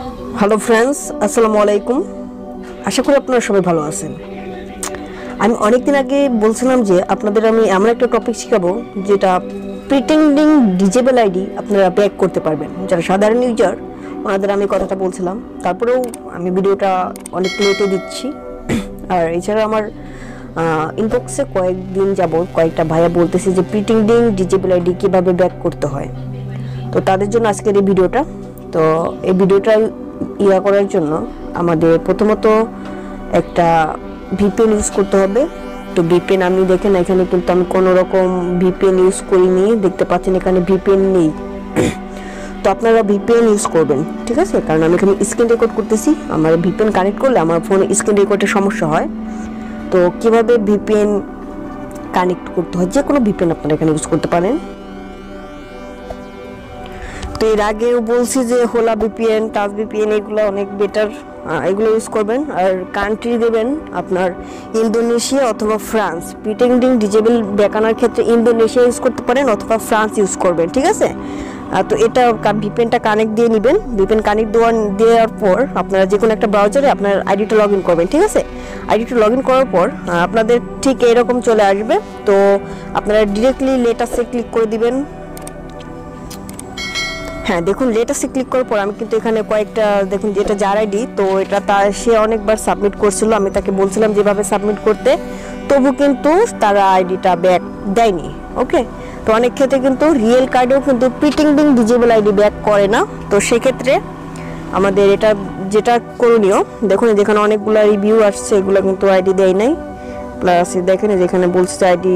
Hello friends, আসসালামু আলাইকুম। আশা করি আপনারা সবাই ভালো আছেন। আমি অনেকদিন আগে বলছিলাম যে আপনাদের আমি এমন একটা টপিক শেখাবো যেটা প্রিটেন্ডিং ডিজেবল আইডি আপনারা ব্যাক করতে পারবেন। যারা সাধারণ ইউজার ওনাদের আমি কথাটা বলছিলাম, তারপরেও আমি ভিডিওটা অনেক লেটে দিচ্ছি। আর এছাড়া আমার ইনবক্সে কয়েকদিন যাবত কয়েকটা ভাইয়া বলতেছে যে প্রিটেন্ডিং ডিজেবল আইডি কীভাবে ব্যাক করতে হয়, তো তাদের জন্য আজকের এই ভিডিওটা। তো এই ভিডিওটা করার জন্য আমাদের প্রথমত একটা ভিপিএন ইউজ করতে হবে। তো ভিপিএন আমি দেখেন এখানে কিন্তু আমি কোনো রকম ভিপিএন ইউজ করিনি, দেখতে পাচ্ছেন এখানে ভিপিএন নেই। তো আপনারা ভিপিএন ইউজ করবেন, ঠিক আছে? কারণ আমি এখানে স্ক্রিন রেকর্ড করতেছি, আমার ভিপিএন কানেক্ট করলে আমার ফোনে স্ক্রিন রেকর্ডের সমস্যা হয়। তো কিভাবে ভিপিএন কানেক্ট করতে হয়, যে কোনো ভিপিএন আপনারা এখানে ইউজ করতে পারেন। তো এর আগেও বলছি যে হোলা ভিপিএন, টাচ ভিপিএন এগুলো অনেক বেটার, এগুলো ইউজ করবেন। আর কান্ট্রি দেবেন আপনার ইন্দোনেশিয়া অথবা ফ্রান্স। প্রিটেন্ডিং ডিজেবল দেখানোর ক্ষেত্রে ইন্দোনেশিয়া ইউজ করতে পারেন অথবা ফ্রান্স ইউজ করবেন, ঠিক আছে? তো এটা ভিপিএনটা কানেক্ট দিয়ে নেবেন। ভিপিএন কানেক্ট দেওয়ার পর আপনারা যে কোনো একটা ব্রাউজারে আপনার আইডিটা লগ ইন করবেন, ঠিক আছে? আইডিটা লগ ইন করার পর আপনাদের ঠিক এরকম চলে আসবে। তো আপনারা ডিরেক্টলি লেটাসে ক্লিক করে দিবেন। হ্যাঁ, দেখুন লেটাসে ক্লিক করার পর আমি কিন্তু এখানে কয়েকটা দেখুন যেটা যার আইডি, তো এটা তার সে অনেকবার সাবমিট করছিল, আমি তাকে বলছিলাম যেভাবে সাবমিট করতে, তবু কিন্তু তারা আইডিটা ব্যাক দেয়নি। ওকে, তো অনেক ক্ষেত্রে কিন্তু রিয়েল কার্ডেও কিন্তু প্রিটেন্ডিং ডিজেবল আইডি ব্যাক করে না। তো সেক্ষেত্রে আমাদের এটা যেটা করণীয়, দেখুন যেখানে অনেকগুলো রিভিউ আসছে এগুলো কিন্তু আইডি দেয় নাই। প্লাস দেখেন যেখানে বলছে আইডি,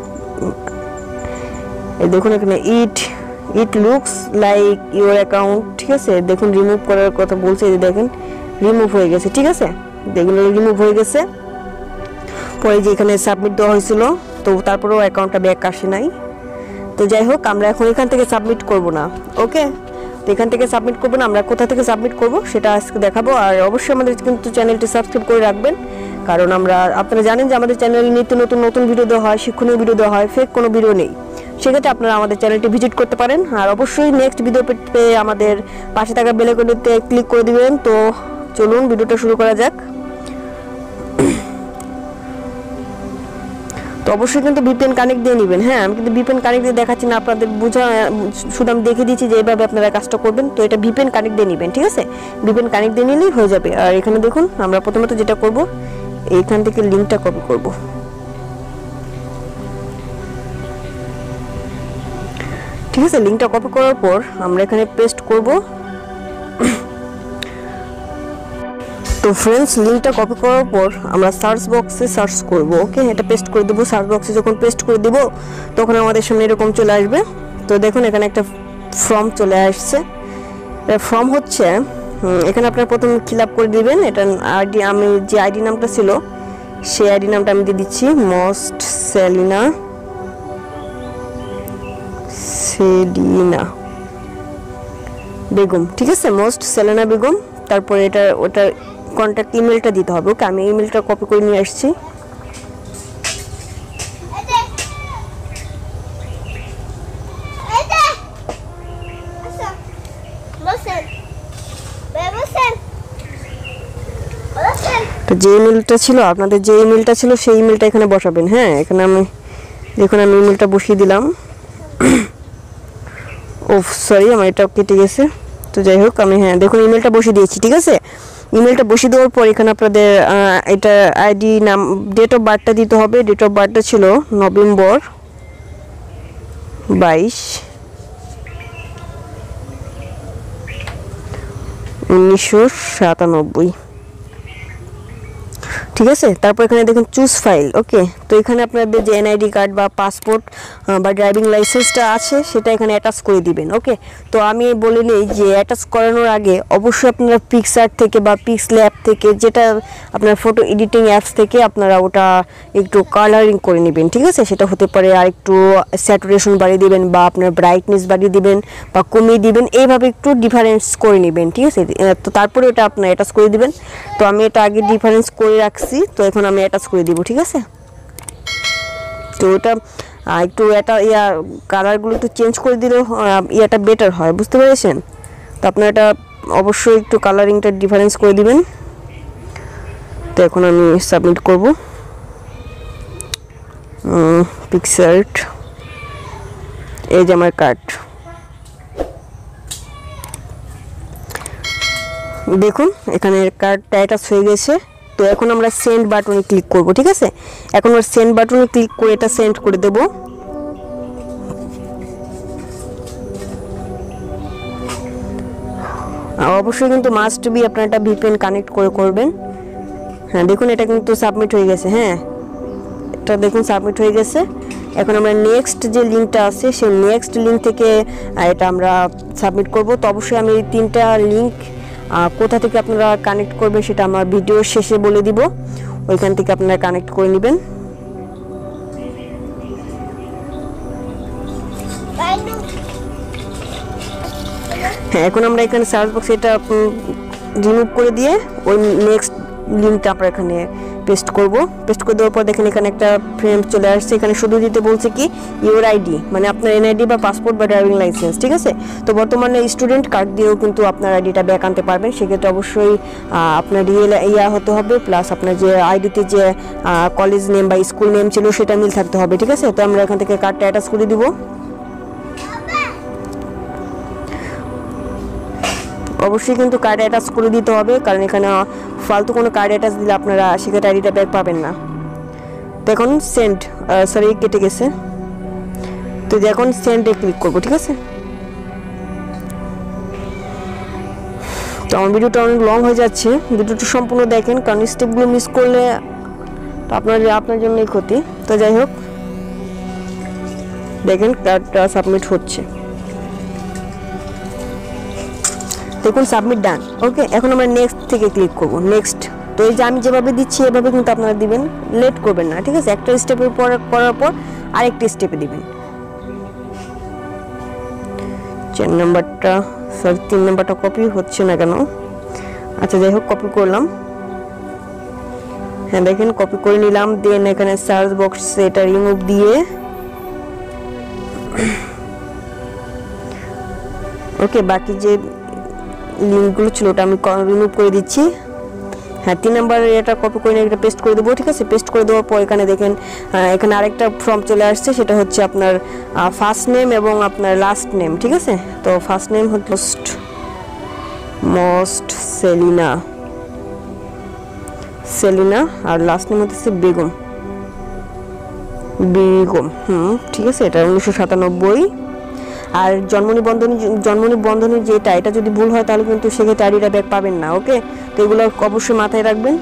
দেখুন এখানে it looks like your account, ঠিক আছে? দেখুন রিমুভ করার কথা বলছে, দেখেন রিমুভ হয়ে গেছে, ঠিক আছে? দেখুন রিমুভ হয়ে গেছে। পরে যে এখানে সাবমিট দেওয়া হয়েছিল, তো তারপরেও অ্যাকাউন্টটা ব্যাক আসে নাই। তো যাই হোক, আমরা এখন এখান থেকে সাবমিট করব না। ওকে, তো এখান থেকে সাবমিট করবো না, আমরা কোথা থেকে সাবমিট করব সেটা আজকে দেখাবো। আর অবশ্যই আমাদের কিন্তু চ্যানেলটি সাবস্ক্রাইব করে রাখবেন, কারণ আপনারা জানেন যে আমাদের চ্যানেলে নিত্য নতুন ভিডিও দেওয়া হয়, শিক্ষণীয় ভিডিও দেওয়া হয়, ফেক কোনো ভিডিও নেই। সেক্ষেত্রে আপনারা আমাদের চ্যানেলটি ভিজিট করতে পারেন। আর অবশ্যই নেক্সট ভিডিও পেতে আমাদের পাশে থাকা বেল আইকনটিতে ক্লিক করে দিবেন। তো চলুন ভিডিওটা শুরু করা যাক। তো অবশ্যই কিন্তু ভিপিএন কানেক্ট দিয়ে নেবেন। হ্যাঁ, আমি কিন্তু ভিপিএন কানেক্ট দিয়ে দেখাচ্ছি না, আপনাদের শুধু আমি দেখে দিচ্ছি যে এইভাবে আপনারা কাজটা করবেন। তো এটা ভিপিএন কানেক্ট দিয়ে নেবেন, ঠিক আছে? ভিপিএন কানেক্ট দিয়ে নিলেই হয়ে যাবে। আর এখানে দেখুন আমরা প্রথমত যেটা করব, এইখান থেকে লিঙ্কটা কপি করব। ঠিক আছে, লিঙ্কটা কপি করার পর আমরা এখানে পেস্ট করব। তো ফ্রেন্ডস, লিঙ্কটা কপি করার পর আমরা সার্চ বক্সে সার্চ করব। ওকে, এটা পেস্ট করে দেবো। সার্চ বক্সে যখন পেস্ট করে দেবো তখন আমাদের সামনে এরকম চলে আসবে। তো দেখুন এখানে একটা ফর্ম চলে আসছে। ফর্ম হচ্ছে এখানে আপনারা প্রথমে ফিল আপ করে দিবেন। এটা আইডি, আমি যে আইডি নামটা ছিল সেই আইডি নামটা আমি দিয়ে দিচ্ছি, মোস্ট সেলিনা বেগম, ঠিক আছে? মোস্ট সেলিনা বেগম। তারপরে ওটার কন্ট্যাক্ট ইমেলটা দিতে হবে। ওকে, আমি ইমেলটা কপি করে নিয়ে আসছি। তো যে ইমেলটা ছিল আপনাদের, যে ইমেলটা ছিল সেই ইমেলটা এখানে বসাবেন। হ্যাঁ, এখানে আমি দেখুন আমি ইমেলটা বসিয়ে দিলাম। ও সরি, আমার এটা কেটে গেছে। তো যাই হোক, আমি দেখুন ইমেলটা বসিয়ে দিয়েছি, ঠিক আছে? ইমেলটা বসিয়ে দেওয়ার পর এখানে আপনাদের এটা আইডি নাম, ডেট অফ বার্থটা দিতে হবে। ডেট অফ বার্থটা ছিল নভেম্বর 22, 1997, ঠিক আছে? তারপর এখানে দেখুন চুজ ফাইল। ওকে, তো এখানে আপনাদের যে এনআইডি কার্ড বা পাসপোর্ট বা ড্রাইভিং লাইসেন্সটা আছে সেটা এখানে অ্যাটাচ করে দিবেন। ওকে, তো আমি বলে নিই যে অ্যাটাচ করানোর আগে অবশ্যই আপনারা পিক্সআর্ট থেকে বা পিক্সল্যাব থেকে, যেটা আপনার ফটো এডিটিং অ্যাপস থেকে আপনারা ওটা একটু কালারিং করে নেবেন, ঠিক আছে? সেটা হতে পারে আর একটু স্যাচুরেশন বাড়িয়ে দিবেন বা আপনার ব্রাইটনেস বাড়িয়ে দিবেন বা কমিয়ে দিবেন, এইভাবে একটু ডিফারেন্স করে নেবেন, ঠিক আছে? তো তারপরে ওটা আপনার অ্যাটাচ করে দিবেন। তো আমি এটা আগে ডিফারেন্স করে রাখছি, তো এখন আমি অ্যাটাচ করে দিব, ঠিক আছে? তো ওটা একটু এটা কালারগুলো একটু চেঞ্জ করে দিলে এটা বেটার হয়, বুঝতে পেরেছেন? তো আপনারা এটা অবশ্যই একটু কালারিংটা ডিফারেন্স করে দিবেন। তো এখন আমি সাবমিট করব। পিকচার্ট, এই যে আমার কার্ড। দেখুন এখানে কার্ডটা অ্যাটাচ হয়ে গেছে। তো এখন আমরা সেন্ড বাটনে ক্লিক করব, ঠিক আছে? এখন আমরা সেন্ড বাটনে ক্লিক করে এটা সেন্ড করে দেব। অবশ্যই কিন্তু মাস্ট বি আপনারা এটা ভিপিএন কানেক্ট করে করবেন। হ্যাঁ দেখুন এটা কিন্তু সাবমিট হয়ে গেছে। হ্যাঁ এটা দেখুন সাবমিট হয়ে গেছে। এখন আমরা নেক্সট যে লিঙ্কটা আছে সেই নেক্সট লিঙ্ক থেকে এটা আমরা সাবমিট করব। তো অবশ্যই আমি এই 3টা লিঙ্ক কোথা থেকে আপনারা কানেক্ট করবেন সেটা আমার ভিডিওর শেষে বলে দিব, ওইখান থেকে আপনারা কানেক্ট করে নেবেন। হ্যাঁ এখন আমরা এখানে সার্চ বক্সে এটা রিমুভ করে দিয়ে ওই নেক্সট লিঙ্কটা আমরা এখানে পেস্ট করব। পেস্ট করে দেওয়ার পর দেখেন এখানে একটা ফ্রেম চলে আসছে। এখানে শুধু দিতে বলছে কি ইউর আইডি, মানে আপনার এনআইডি বা পাসপোর্ট বা ড্রাইভিং লাইসেন্স, ঠিক আছে? তো বর্তমানে স্টুডেন্ট কার্ড দিয়েও কিন্তু আপনার আইডিটা ব্যাক আনতে পারবেন। সেক্ষেত্রে অবশ্যই আপনার রিয়েল হতে হবে, প্লাস আপনার যে আইডিতে যে কলেজ নেম বা স্কুল নেম ছিল সেটা মিল থাকতে হবে, ঠিক আছে? তো আমরা এখান থেকে কার্ডটা অ্যাটাচ করে দিব। অবশ্যই কিন্তু কার্ড অ্যাটাচ করে দিতে হবে, কারণ এখানে ফালতু কোনো কার্ড অ্যাটাচ দিলে আপনারা সেক্ষেত্রে আইডিটা ব্যাক পাবেন না। তো এখন সেন্ড, সরি কেটে গেছে। তো এখন সেন্ডে ক্লিক করবো, ঠিক আছে? তো আমার ভিডিওটা অনেক লং হয়ে যাচ্ছে, ভিডিওটা সম্পূর্ণ দেখেন, কারণ স্টেপগুলো মিস করলে আপনার জন্যই ক্ষতি। তো যাই হোক দেখেন কার্ডটা সাবমিট হচ্ছে, দেখুন সাবমিট ডান। ওকে এখন আমরা নেক্সট থেকে ক্লিক করব, নেক্সট। তো এই যে আমি যেভাবে দিচ্ছি এভাবে কিন্তু আপনারা দিবেন, লেট করবেন না, ঠিক আছে? একটা স্টেপের পর করার পর আরেকটা স্টেপে দিবেন। 4 নাম্বারটা, সরি 3 নাম্বারটা কপি হচ্ছে না কেন? আচ্ছা যাই হোক কপি করলাম। হ্যাঁ দেখেন কপি করে নিলাম। দেন এখানে সার্চ বক্সে এটা রিমুভ দিয়ে ওকে বাকি যে লিঙ্কগুলো ছিল ওটা আমি রিমুভ করে দিচ্ছি। হ্যাঁ 3 নাম্বার এটা কপি করে নিয়ে এটা পেস্ট করে দেবো, ঠিক আছে? পেস্ট করে দেওয়ার পর এখানে দেখেন এখানে আরেকটা ফর্ম চলে আসছে, সেটা হচ্ছে আপনার ফার্স্ট নেম এবং আপনার লাস্ট নেম, ঠিক আছে? তো ফার্স্ট নেম হচ্ছে মোস্ট সেলিনা আর লাস্ট নেম হচ্ছে বেগম। ঠিক আছে? এটা 1997। আর জন্ম নিবন্ধনের যেটা এটা যদি ভুল হয় তাহলে কিন্তু সেক্ষেত্রে আইডিটা ব্যাক পাবেন না। ওকে তো এগুলো অবশ্যই মাথায় রাখবেন।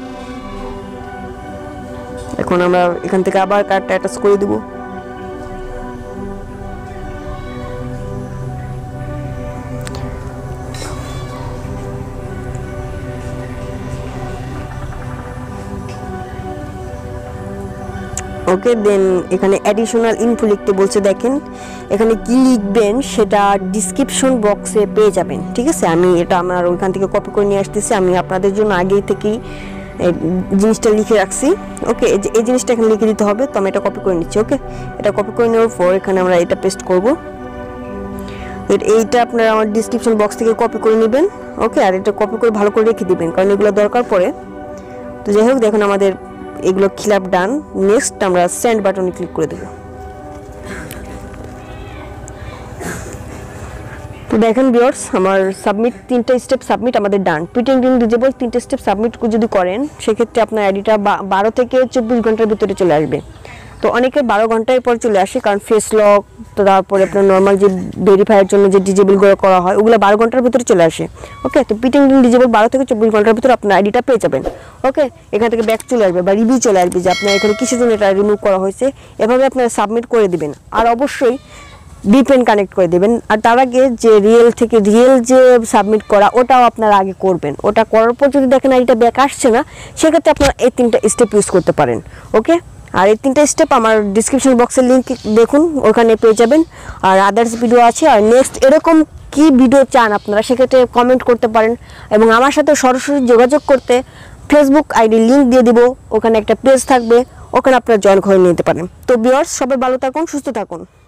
এখন আমরা এখান থেকে আবার কার্ডটা অ্যাটাচ করে দিব। ওকে দেন এখানে অ্যাডিশনাল ইনফো লিখতে বলছে, দেখেন এখানে কি লিখবেন সেটা ডিসক্রিপশন বক্সে পেয়ে যাবেন, ঠিক আছে? আমি এটা আমার ওইখান থেকে কপি করে নিয়ে আসতেছি, আমি আপনাদের জন্য আগেই থেকেই জিনিসটা লিখে রাখছি। ওকে এই জিনিসটা এখানে লিখে দিতে হবে, তো আমি এটা কপি করে নিচ্ছি। ওকে এটা কপি করে নেওয়ার পর এখানে আমরা এটা পেস্ট করব। এইটা আপনারা আমার ডিসক্রিপশন বক্স থেকে কপি করে নেবেন। ওকে আর এটা কপি করে ভালো করে রেখে দিবেন, কারণ এগুলো দরকার পড়ে। তো যাই হোক দেখুন আমাদের এগুলো খিলাপ ডান। নেক্সট আমরা সেন্ড বাটনে ক্লিক করে দেব। তো দেখেন ভিউয়ার্স আমার সাবমিট 3টা স্টেপ সাবমিট আমাদের ডান। প্রিটেন্ডিং ডিজেবল 3টা স্টেপ সাবমিট যদি করেন সেক্ষেত্রে আপনার আইডিটা 12 থেকে 24 ঘন্টার ভিতরে চলে আসবে। তো অনেকের 12 ঘন্টার পর চলে আসে, কারণ ফেস লক তারপরে আপনার নর্মাল যে ভেরিফাইয়ের জন্য যে ডিজেবলগুলো করা হয় ওগুলো 12 ঘন্টার ভিতরে চলে আসে। ওকে তো প্রিটেন্ডিং ডিজেবল 12 থেকে 24 ঘন্টার ভিতরে আপনার আইডিটা পেয়ে যাবেন। ওকে এখান থেকে ব্যাক চলে আসবে বা রিভিউ চলে আসবে যে আপনার এখানে কিসের জন্য এটা রিমুভ করা হয়েছে। এভাবে আপনারা সাবমিট করে দিবেন, আর অবশ্যই ভিপিএন কানেক্ট করে দেবেন। আর তার আগে যে রিয়েল যে সাবমিট করা ওটাও আপনারা আগে করবেন। ওটা করার পর যদি দেখেন আইডিটা ব্যাক আসছে না সেক্ষেত্রে আপনারা এই 3টা স্টেপ ইউজ করতে পারেন। ওকে আর এই 3টা স্টেপ আমার ডিসক্রিপশন বক্সের লিঙ্ক দেখুন, ওখানে পেয়ে যাবেন। আর আদার্স ভিডিও আছে। আর নেক্সট এরকম কি ভিডিও চান আপনারা সেক্ষেত্রে কমেন্ট করতে পারেন, এবং আমার সাথে সরাসরি যোগাযোগ করতে ফেসবুক আইডি লিঙ্ক দিয়ে দিব, ওখানে একটা পেজ থাকবে, ওখানে আপনারা জয়েন করে নিতে পারেন। তো ভিউয়ার্স সবাই ভালো থাকুন, সুস্থ থাকুন।